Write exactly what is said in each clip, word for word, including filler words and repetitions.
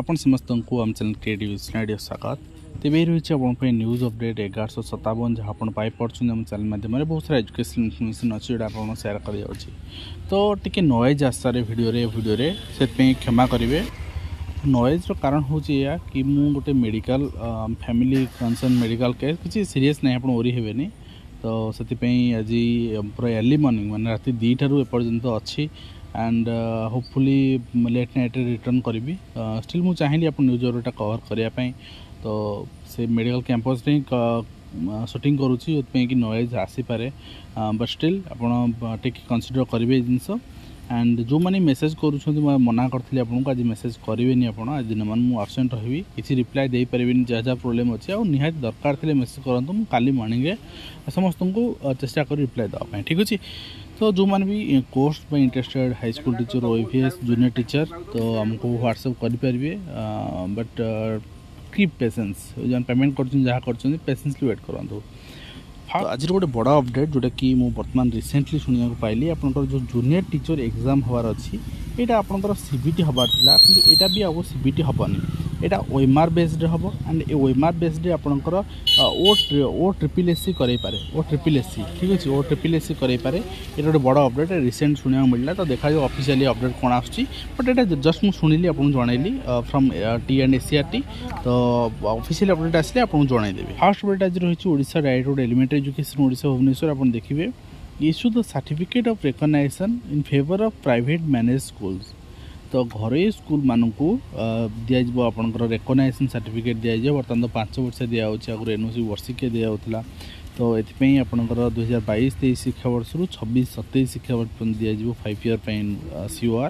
आपण समस्त को आम चैनल क्रिएटिव स्वागत तेज रही है न्यूज अपडेट एगार सौ सतावन जहाँ आप पाइपे आम चैनल माध्यम बहुत सारा एजुकेशन इनफर्मेशन अच्छी जोटा आप सेयार कर तो टी नॉइज आसारे भिडियो भिडियो से क्षमा करेंगे। नॉइज रो कारण हूँ या कि मु गोटे medical family concern medical case किसी सीरीयस नहीं आप ओरी हेनी तो से आज पूरा अर्ली मॉर्निंग माने रात दी ठार एपर्यंत अच्छी and hopefully late night return करी स्टिल मुझे चाहिए आप न्यूज ओवरटा कवर करने तो से मेडिकल कैंपस रे शूटिंग करुँची कि नॉइज आसीपे बट स्टिल आप कंसीडर करेंगे जिनस एंड जो मैंने मेसेज करुँच मना करी आपको आज मेसेज करेंगे आप आज दिन मान मुझे आबसेंट रही किसी रिप्लाई दे पारे जहाँ जहाँ प्रोब्लेम अच्छे और निहाती दरकार थे मेसेज करूँ मुझे काली मॉर्निंग समस्त को चेष्टा कर रिप्लाई देवाई ठीक अच्छे। तो जो मैंने भी कोर्स पर interested high school teacher OAVS junior teacher तो आमको व्हाट्सएप करेंगे बट कीप पेशेंस जो पेमेंट कर पेशेंसली वेट करूँ। तो आज गोटे बड़ा अपडेट जोटा कि मुझे बर्तमान रिसेंटली शुणा पाइली आपंकर जो जूनियर टीचर एग्जाम हबार अच्छी यहाँ आपंकर सीबीटी हबार था कि यहाँ भी अब सीबीटी हेनी यहाँ ओएमआर बेस्ड हम एंड ए ओएमआर बेस्ड आपंकर ओ ओ ट्रिपल एससी करे पारे ओ ट्रिपल एससी ठीक अच्छे ओ ट्रिपल एससी करे पारे ये गोटे बड़ा अपडेट रिसेंट शुणा मिलला तो देखा जाए ऑफिशियली अपडेट कौन आसूँ बट यहाँ जस्ट मुझे शुणिली आपको जनइली फ्रॉम टी एंड एसीआरटी तो ऑफिशियल अपडेट आसले आपको जनईदेवी। फर्स्ट अपडेट आज रही Odisha direct elementary education Odisha Bhubaneswar आप देखिए issue the certificate of recognisation in favour of private manage schools तो घरे स्कूल मानक दिज्व आपंकर रेकग्नाइजेशन सर्टिफिकेट दिज्व बर्तमान तो पांच वर्ष दिखाई आगुरी एनओसी वर्षिकिया दिखाला तो ये आपंकर दुई हजार बैश तेईस शिक्षा वर्ष रु छब्बीस सतैश शिक्षा वर्ष दिज्व फाइव इयर सीओआर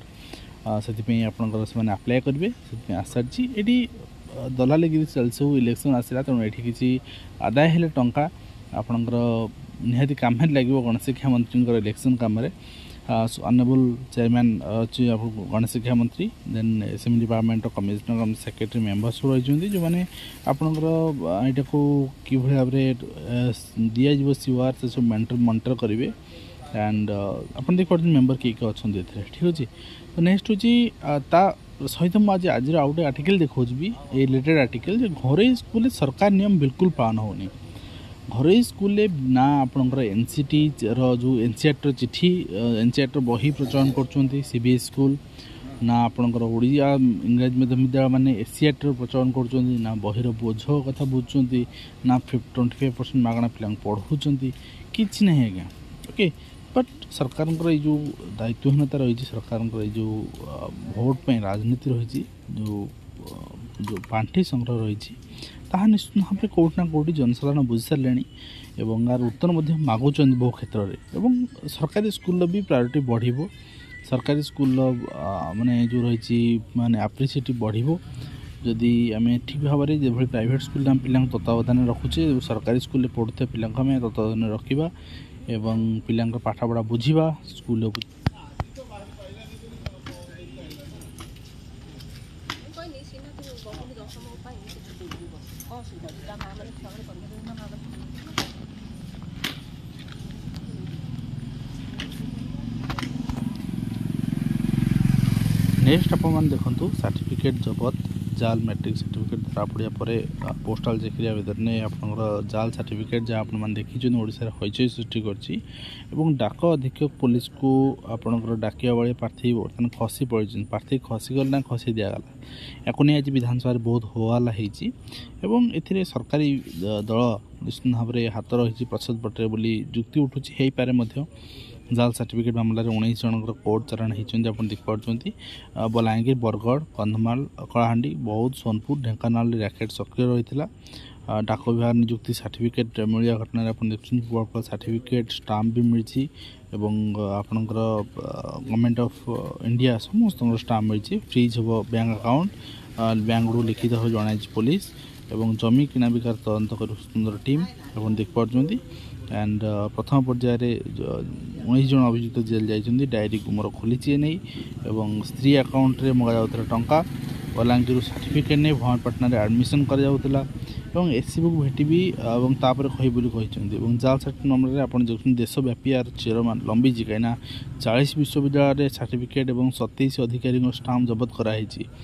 से आपंकर से आप्लाय करेंगे से आसारी ये दलालगिरी चल सब इलेक्शन आसला तेणु ये किसी आदाय हेले टंका आपंकर निहाती काम लगे गणेश शिक्षा मंत्री इलेक्शन कम ऑनरेबल चेयरमैन अच्छी गणेश शिक्षा मंत्री then SME department commissioner secretary members रही जो मैंने आपंकर यहाँ को कि भाव में दिज्व सीओआर से सब मेंटर मॉनिटर करेंगे एंड आप देख पार्टी मेंबर किए किए अच्छा ठीक अच्छे। तो नेक्स्ट हूँ सहित मुझे आज आज आउटे आर्टिकल देखा भी ये रिलेटेड आर्टिकल घरे स्कूल सरकार नियम बिल्कुल पालन होनी घरे स्कूल ना आपंकर एनसीटी जो एनसीआर चिठी एनसीआर बही प्रचलन कर सीबीएस स्कूल ना आपंकर ओडिया इंग्राजी मीडियम विद्यालय मैंने एसीआर प्रचलन कर ना बहिर बोझ कथा बुझुंट ना ट्वेंटी फाइव परसेंट मागणा पिला पढ़ाऊँ कि नहीं आज्ञा ओके बट सरकार जो दायित्वहीनता रही सरकार जो भोट पे राजनीति रही जो जो पांठि संग्रह रही ताहा निश्चित भाव में कौट ना कौटी जनसाधारण बुझी सारे और यार उत्तर मागुंट बहु क्षेत्र में सरकारी स्कूल भी प्रायोरिटी बढ़ सरकारी स्कूल माने जो रही माने एप्रिसिएट बढ़ जदि आम ठीक भाव में जो प्राइवेट स्कूल आम पिला तत्वावधान रखुचे सरकारी स्कूल पढ़ुते पिला तत्वावधान रखा एवं पिला पाठपढ़ा बुझा स्कूल नेक्स्ट आप देखु सर्टिफिकेट जबत जाल मैट्रिक सर्टिफिकेट धरा पड़ा पर पोस्टाल चाकरी आवेदन में आप जाल सर्टिफिकेट जहाँ आप देखी ओडिशा हईचई सृष्टि कर डाक अधीक्षक पुलिस को आपंकर डाकिया बेले प्रार्थी बर्तमान खसी पड़े प्रार्थी खसीगल ना खसी दिगला या नहीं आज विधानसभा बहुत होहल्ला होती सरकारी दल निश्चित भाव में हाथ रही प्रसाद पटे बोली जुक्ति उठुची हो पारे जाल सर्टिफिकेट मामलें उन्नीस जनकर कोर्ट चालाण होती आप देखिपुंट बलांगीर बरगढ़ कंधमाल कलाहांडी बौद्ध सोनपुर ढेंकानाल रैकेट सक्रिय रही है डाक विभाग निजुक्ति सर्टिफिकेट मिलिया घटना आप देखते सर्टिफिकेट स्टाम्प भी मिली आपणकर गवर्नमेंट ऑफ इंडिया समस्त स्टाम्प मिली फ्रीज हम बैंक अकाउंट बैंक लिखित भाव जन पुलिस एवं जमी किना बिकार तदंत कर सुंदर टीम आप देखिपुंट एंड प्रथम पर्यायर उन्नीस जन अभियुक्त जेल जाइए डायरी गुमर खोली नहीं एवं स्त्री अकाउंट रे मगा जाउतला टंका बलांगीर सर्टिफिकेट नहीं भवानीपाटना एडमिशन कर जाउतला एससी बुक भेटी तापर कही जाल सर्टिफिकेट मामलें आप देशव्यापी यार चेयरमैन लंबी कहीं चालीस विश्वविद्यालय सर्टिफिकेट और सतैश अधिकारी स्टाम्प जबत कराई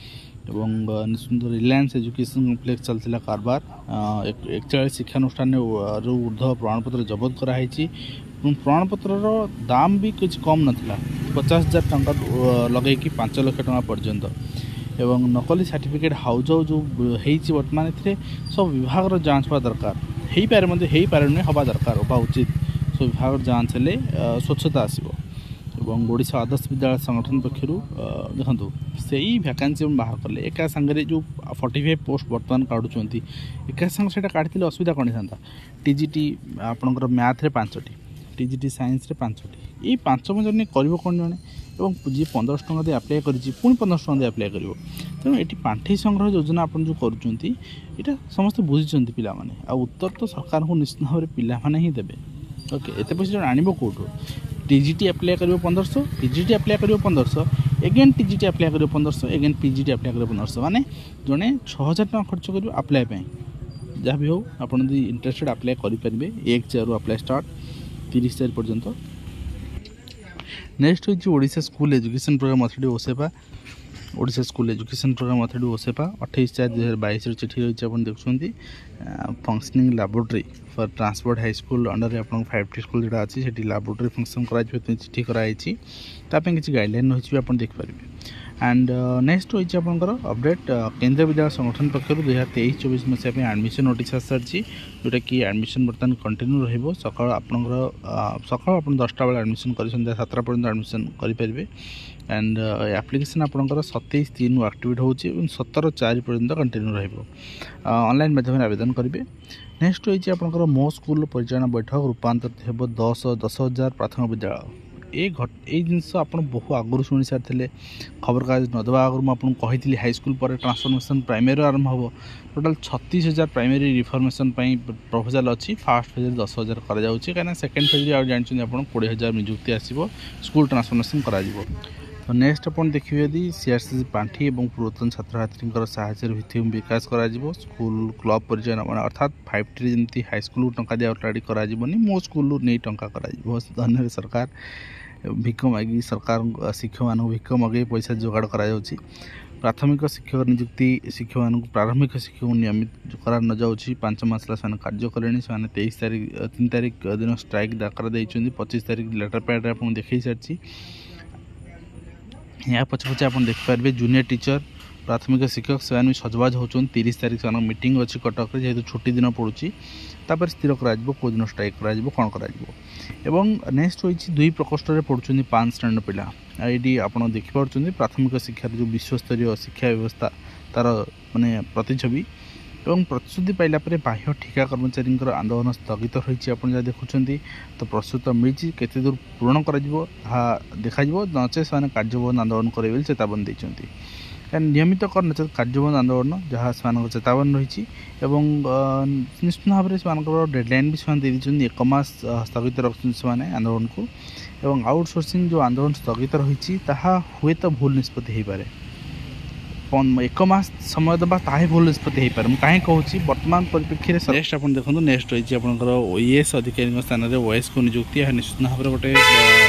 एवं निश्चित रिलायंस एजुकेशन कम्प्लेक्स चलता कारबार एकचाश शिक्षानुष्ठान ऊर्ध प्रमाणपत्र जबत कराई। प्रमाणपत्र दाम भी कुछ कम नाला पचास हजार टंका लगे पांच लाख टंका पर्यंत एवं नकली सर्टिफिकेट हाउज जो बर्तमान ए सब विभाग जांच हवा दरकार हो पारे हो पारे नहीं हवा दरकार हवा उचित सब विभाग जांच हेले स्वच्छता आसो एवं ओडिशा आदर्श विद्यालय संगठन पक्षर देखो से ही भैकेंसी बाहर कले एका सांगे जो फोर्टी फाइव पोस्ट बर्तमान काढ़ुंट एका सांगे से काढ़ी असुविधा कौन था टीजीटी आपंकर मैथ रे पांचटी टीजीटी साइंस रे पांचटी ये पांच जन कर कौन जड़े और जी पंद्रह टंका दे आप्लाय कर पंद्रह टंका दे आप्लाय कर तेणु ये पांठी संग्रह योजना आप जो कर समस्त बुझी पिला आ उत्तर तो सरकार को निश्चित भाव में पिला ही देवे ओके एत पैसा आनब कौटू टीजीटी आप्लाय कर पंद्रह सौ टीजीटी आप्लाय कर पंद्रह सौ एगेन टीजीटी आप्लाय कर पंद्रह सौ एगेन पीजीटी आप्लाय कर पंद्रह सौ माने जड़े छः हजार टका खर्च कर आप्लाय जहाँ भी हो आप इंटरेस्टेड आप्लाय करेंगे एक चार आप्लाय स्टार्ट तीस तारीख पर्यंत। नेक्स्ट हूँ Odisha school education programme authority OSEPA Odisha school education programme authority OSEPA अट्ठाईस चार दुई हजार बैश चिठी रही आप देखुं functioning laboratory for transport high school under आप फाइव टी स्कूल जोड़ा अच्छी से लैबोरेटरी फंक्शन कर चिठी कराई किसी गाइडलाइन रही आप देखिए। एंड नेक्स्ट होती आपंकर अपडेट केंद्रीय विद्यालय संगठन पक्षर दुई हजार तेईस चौबीस मसीहा एडमिशन नोटिस आसी सारी जोटा कि एडमिशन बर्तमान कंटिन्यू रहिबो सकाळ आपनकर सकाळ आपन दसटा बेले एडमिशन कर संध्या सातटा पर्यंत एडमिशन करेंगे। एंड एप्लिकेशन आपंकर सतैश तीन एक्टिवेट होची सतर चार पर्यंत कंटिन्यू रहिबो ऑनलाइन माध्यम आवेदन करेंगे। नेक्स्ट होती आपंकर मो स्कूल परिचालन बैठक रूपांतरित हेबो दस दस हजार प्राथमिक विद्यालय ये घट ये जिनस आप बहु आगुरी शुणी सारी खबर कागज नदेवा आगुरी मुझे कही हाईस्कूल पर ट्रांसफॉर्मेशन प्राइमरी आरंभ हो टोटाल छत्तीस हजार प्राइमरी रिफॉर्मेशन प्रपोजाल अच्छी फास्ट फेज दस हजार करें सेकेंड फेज आज जानते आप कोड़े हजार निजुक्ति आसो स्कूल ट्रांसफॉर्मेशन करा तो नेक्स्ट आप देखिए यदि सीआरसीसी पांठी और पूर्वतन छात्र छात्री साहाय्य भित्तिभूमि विकास कर स्कूल क्लब परिचालन अर्थात फाइव टी जमी हाईस्कूल टंका दिया ऑलरेडी करानी मो स्कूल नहीं टंका कर सरकार भिक्ष मागी सरकार शिक्षक मान भिक्ष मगे पैसा जोगाड़ करा प्राथमिक शिक्षक नियुक्ति शिक्षक मान प्रारंभिक शिक्षक नियमित करा न जाऊँगी पांच मास कार्य कले से तेईस तारीख तीन तारीख दिन स्ट्राइक डाकर पच्चीस तारीख लेटर पैड आप देखी सारी या पचे पचे आप देखिपारे जूनियर टीचर प्राथमिक शिक्षक से सजबाज होती तीस तारीख से मीटिंग अच्छी कटक जेहेतु छुट्टी दिन पड़ुची तापर स्थिर करा कौ दिन स्ट्राइक करा कौन करा नेक्स्ट होती दुई प्रकोष्ठ में पढ़ुं पांच स्टैंडर्ड पिला ये आप देखिपुर प्राथमिक शिक्षार जो विश्वस्तरीय शिक्षा व्यवस्था तार माने प्रतिछवि एवं प्रतिश्रुति पाइला बाह्य ठिका कर्मचारी आंदोलन स्थगित रही आप जहाँ देखुं तो प्रस्तुत मिली केते दूर पूरण कर देखा नचे से कार्यबंद आंदोलन करेंगे चेतावनी देते नियमित कर नचे कार्यबंद आंदोलन जहाँ से चेतावनी रही निश्चित भाव में डेडलाइन भी से एक मास स्थगित रखते आंदोलन को एवं आउटसोर्सिंग जो आंदोलन स्थगित रही हुए तो भूल निष्पत्ति हो पारे एक मास समय दबा ताहे भूल निष्पत्ति हो पारे कहीं कहूँ वर्तमान परिप्रेक्षी में नेक्स्ट आप देखो नेक्स्ट रही आपंकर ओएएस अधिकारी स्थान में ओएस को नियुक्ति है निश्चित भाव में गोटे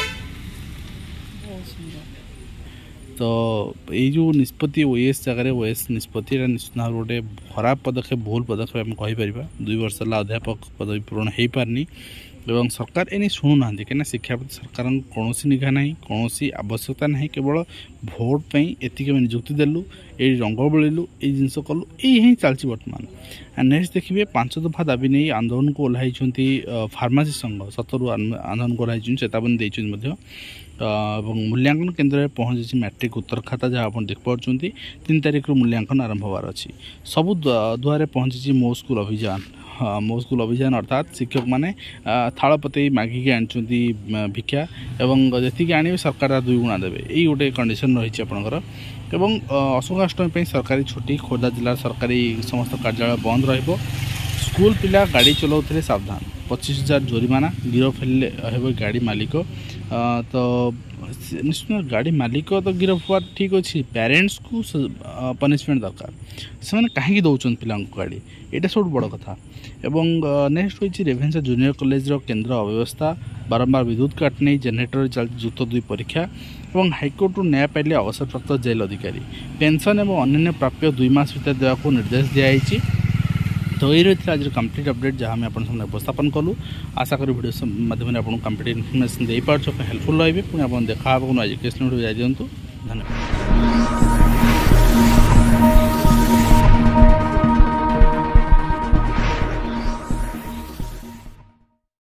तो ये जो निष्पत्ति ओएएस जगह ओएएस निष्पत्ति निश्चित भाव गोटे खराब पदक्षेप भूल पदक्षेप आम कहीपर दुई वर्ष है अध्यापक पदवी पूरण हो पारनी एवं सरकार एने शुणुना कहीं शिक्षा प्रति सरकार कौन निघा ना कौन आवश्यकता ना केवल भोट पर एतिक निजुक्ति देलु ये रंग बोलू ये जिनस कलु यही चलती बर्तमान। एंड नेक्स्ट देखिए पांच दफा दाबी नहीं आंदोलन को ओह्लाई फार्मासी संघ सतरु आंदोलन को ओह्लाई चेतावनी देते मूल्यांकन केन्द्र में पहुंची मैट्रिक उत्तर खाता जहाँ आप देखिपुर तीन तारीख मूल्यांकन आरंभ होवार अच्छी सबू दुआरे पहुंची मो स्कूल अभियान मो स्कूल अभियान अर्थात शिक्षक माने थाल पते मागिकी आनी भिक्षा एवं जी आने सरकार दुई गुणा देवे यही गोटे कंडीशन रही आपंकर एवं अशोकाष्टमी सरकारी छुट्टी खोर्धा जिला सरकारी समस्त कार्यालय बंद रहिबो स्कूल पिला गाड़ी चलाउथिले सावधान पच्चीस हजार जोरिमाना गिरफ हेले हे गाड़ी मालिक तो निश्चित गाड़ी मालिक तो गिरफ हुआ ठीक अच्छे पेरेंट्स को पनिशमेंट दरकार से कहीं दौरान पिला गाड़ी यहाँ सब बड़ कथा एवं नेक्स्ट होची रेभेन्सा जूनियर कॉलेज रो केंद्र अव्यवस्था बारंबार विद्युत काट नहीं जेनेरेटर चलती जुक्त दुई परीक्षा और हाइकोर्ट न्याय पाइले अवसरप्राप्त जेल अधिकारी पेंशन और अन्य प्राप्य दुई मास भीतर देवाक निर्देश दिखाई। तो ये रही आज कंप्लीट अपडेट जहाँ आम आप उपस्थापन कलु आशा करी वीडियो माध्यम आपको कंप्लीट इनफर्मेशन दे पार्छ हेल्पफुल रही पुणी आप देखा आज दिंतु धन्यवाद।